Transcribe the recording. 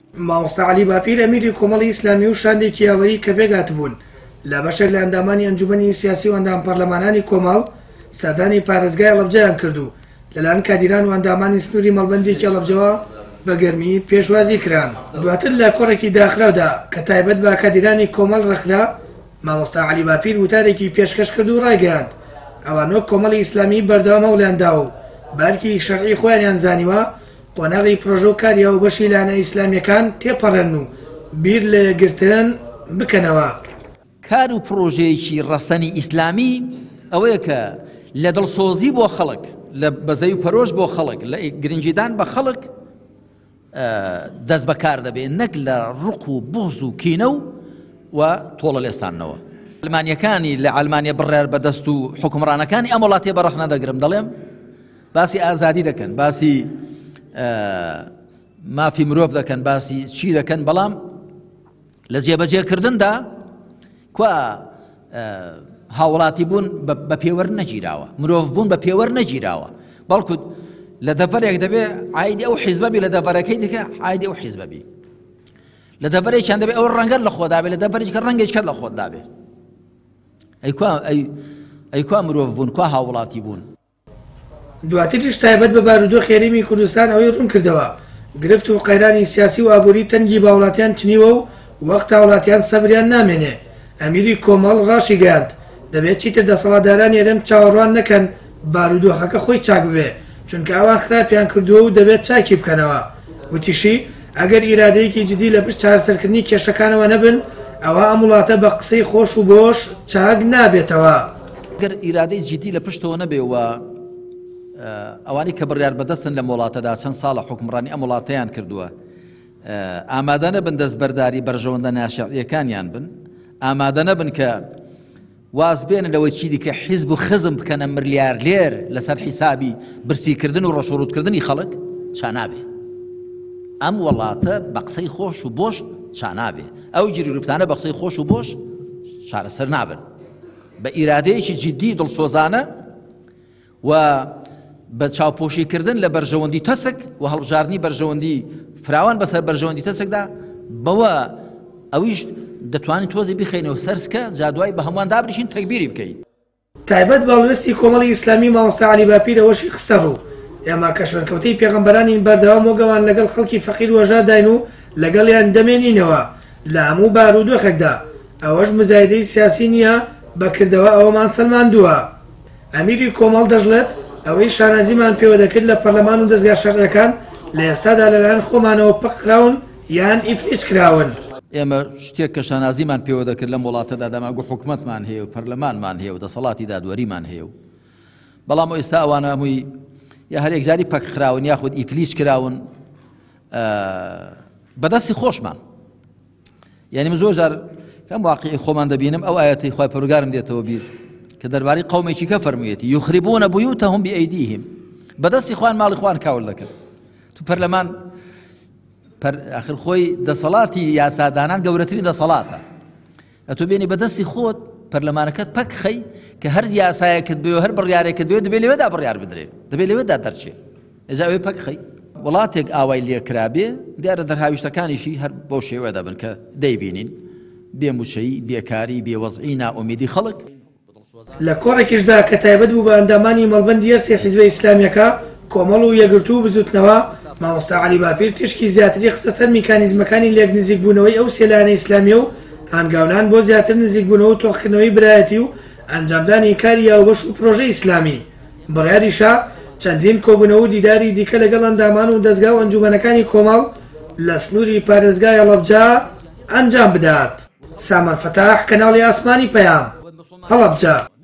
مامۆستا عەلی باپیر ئەمیری کۆمەڵی ئیسلامی و شاندێکی یاوەری کە پێگات بوون لە بەشێک لە ئەندامانی ئەنجومەنی سیاسی و ئەندام پەرلەمانانی کۆمەڵ سەردانی پارێزگای ئەڵەبجەیان کردو لەلایەن کادیران و ئەندامانی سنووری مەڵبەندێکی ئەڵەبجەوە بە گەرمی پێشوازی کران. دواتر لە کۆڕێکی داخراودا کە تایبەت بە کادیرانی کۆمەڵ ڕەخرا، مامۆستا عەلی باپیر وتارێکی پێشکەش کرد و ڕایگەیاند ئەوانە کۆمەڵی ئیسلامی بەردەوامە وڵیاندا و بارکی شەرعی خۆیانیان زانیوە قۆناغی پرۆژە و کاریا و بەشی لایەنە ئیسلامیەکان تێپەڕێن و بیر لە یەکگرتن بکەنەوە. کار و پرۆژەیەکی ڕەسەنی ئیسلامی ئەوەیە کە لە دڵسۆزی بۆ خەڵک، لە بەزەی و پەرۆش بۆ خەڵک، لە گرنگیدان بە خەڵک دەست بەکار دەبێت، نەک لە ڕق و بۆز و کینە و تۆڵە لێستانەوە. ئەلمانیەکانی لە ئەلمانیا بڕێر بەدەست و حکومڕانەکانی ئەم وڵاتێ بەڕەخ نەدەگرم، دەڵێم باسی ئازادی دەکەن، باسی مافی مرۆڤ دەکەن، باسی چی دەکەن، بەڵام لە جێبەجێکردندا کوا هاوڵاتی بوون بە پێوەەر نەگیراوە، مرۆڤ بوون بە پێوەەر نەگیراوە، بەڵکو لە دەڤەرێک دەبێ عایدی ئەو حیزبەبی لە دەڤەرەکەی دیکە عایدی ئەو حیزبەبی، لە دەڤەرێکیان دەبێ ئەو ڕەنگەر لە خۆدابێ، لە دەڤەرێککە ڕەنگێککە لە خۆت دابێ. ئەیکوا مرۆڤ بوون، کوا هاوڵاتی بوون. دواتریش تایبەت بە بارودۆخ هێرمی کوردستان ئەوەی ڕوون کردەوە گرفت و قەیرانی سیاسی و ئابووری تەنگی باوڵاتیان چنیوە و وەخت هاوڵاتیان سەبریان نامێنێ. ئەمیری کۆمەڵ ڕاشی گەیاند دەبێت چیتر دەسەڵاتداران هێرم چاوەڕوان نەکەن بارودۆخەکە خۆی چاک ببێ، چونکە ئەوان خراپیان کردووە و دەبێت چاکی بکەنەوە. وتیشی ئەگەر ئیرادەیەکی جدی لە پشت چارەسەرکردنی کێشەکانەوە نەبن، ئەوە ئەم وڵاتە بە قسەی خۆش و بۆش چاک نابێتەوە. ئەگەر ئیرادەی جدی لە پشتەوە نەبێ و ئەوانی کە بڕیار بەدەستن لە وڵاتەدا چەند ساڵە حکومڕانی ئەم وڵاتەیان کردووە، ئامادە نەبن دەستبەرداری بەرژەوەندە ناشریەکانیان بن، ئامادە نەبن کە واز بێنن لەوەی چی دیکە حیزب و خزم بکەنە ملیارلێر لەسەر حیسابی برسیکردن و ڕۆژوڕوودکردنی خەڵک، چانابێ. ئەم وڵاتە بە قسەی خۆش و بۆش چانابێ، ئەو گیریروفتانە بە قسەی خۆش و بۆش چارەسەر نابن، بە ئیرادەیەکی جدی دڵسۆزانە و بە چاوپۆشیکردن لە بەرژەوەندی تەسک و هەڵبژاردننی بەرژەوەندی فراوان بەسەر بەرژەوەندی تەسکدا، بەوە ئەویش دەتوانین تۆزی بخینەوە سەرسکە جادوای بە هەمووان دابریشین تەکبیری بکەین. تایبەت باڵوێستی کۆمەڵی ئیسلامی مامۆستا عەلی باپیر ئەوەشی خستە ڕوو ئێمە کە شوێنکەوتەی پێغەمبەرانین بەردەوام وەگەوان لەگەڵ خەڵکی فەقیر و هەژارداین و لەگەڵیان دەمێنینەوە لە هەموو بارودۆخێکدا. ئەوەش مزایدەی سیاسی نییە، بەکردەوە ئەوەمان سەلماندووە. ئەمیری کۆمەڵ دەژڵێت ئەوەی شانازیمان پێوە دەکرد لە پەرلەمان و دەستگا شەرعیەکان لە ئێستادا لەلایەن خۆمانەوە پەکراون یان ئیفلیج کراون. ئێمە شتێک کە شانازیمان پێوە دەکرد لەم وڵاتەدا دەماگو حکومەتمان هەیە و پەرلەمانمان هەیە و دەسەڵاتی دادوەریمان هەیە و بەڵام ئێستا ئەوانە هەمووی یا هەرێک جاری پەکراون یاخود ئیفلیج کراون بەدەستی خۆشمان. یعنی من زۆر جار کەم واقعی خۆمان دەبینم ئەو ئاەتی خوای پەروەردگارم دێتەوە بیر کە دەربارەی قەومێکی کە فەرموویەتی یخریبون بیوتهم بئیدیهم، بەدەستی خوان ماڵی خوان کاول دەکەن. تو پەرلەمان ئاخر خۆی دەسەڵاتی یاسادانان گەورەترین دەسەڵاتە، ئەتۆ بێنی بەدەستی خۆت پەرلەمانەکەت پەک خەی کە هەر یاسایەکت بێ و هەر بڕیارێکت بێ دەبێت لەوێدا بڕیار بدرێ، دەبێت لەوێدا دەرچێ، ئێجا ئەوێ پەک خەی. وڵاتێک ئاوای لێکرابێ دیارە دەرهاویشتەکانیشی هەر بۆ شێوە دەبن کە دەیبینین بێموشەیی، بێکاری، بێوەزعی، نائومیدی خەڵک. لە کۆڕێکیشدا کە تایبەت بوو بە ئەندامانی مەڵبەندی یەرسی حیزبە ئیسلامیەکە کۆمەڵ و یەکگرتوو و بزوتنەوە، مامۆستا عەلی باپیر تشکی زیاتری خستە سەر میکانیزمەکانی لێک نزیکبوونەوەی ئەو سێلایەنە ئیسلامیە و هەنگاونان بۆ زیاتر نزیکبوونەوە و تۆقکردنەوەی برایەتی و ئەنجامدانی کاری یاوبەش و پرۆژەی ئیسلامی. بڕیاریشا چەندین کۆبوونەوە و دیداری دیکە لەگەڵ ئەندامان و دەستگا و ئەنجومەنەکانی کۆمەڵ لە سنووری پارێزگای ئەڵەبجە ئەنجام بدات. سامان فەتاح، کەناڵی ئاسمانی پەیام، هەڵەبجە.